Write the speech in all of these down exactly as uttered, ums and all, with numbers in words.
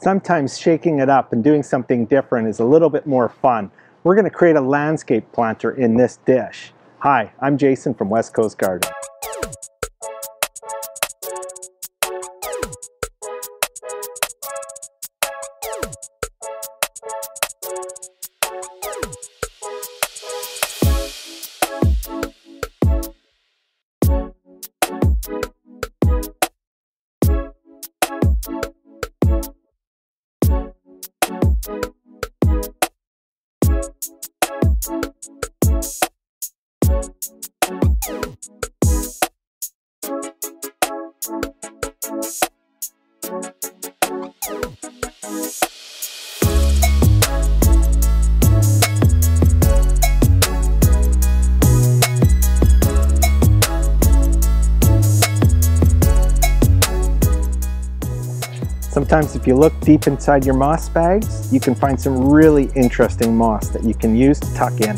sometimes shaking it up and doing something different is a little bit more fun. We're going to create a landscape planter in this dish. Hi, I'm Jason from West Coast Garden. Sometimes if you look deep inside your moss bags, you can find some really interesting moss that you can use to tuck in.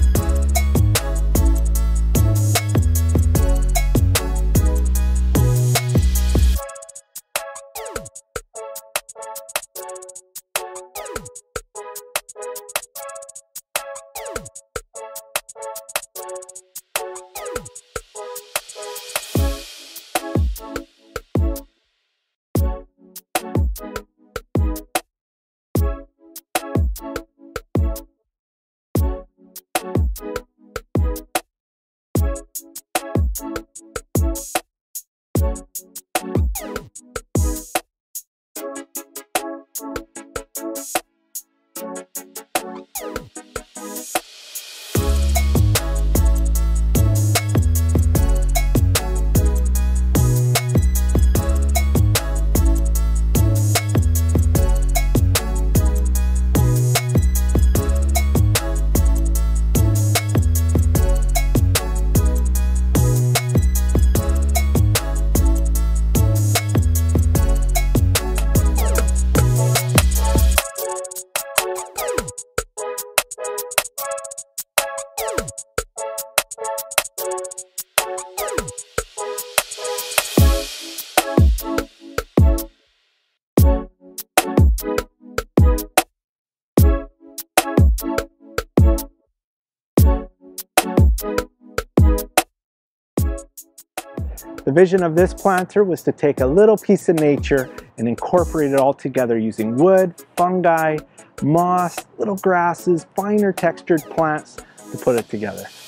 The vision of this planter was to take a little piece of nature and incorporate it all together using wood, fungi, moss, little grasses, finer textured plants to put it together.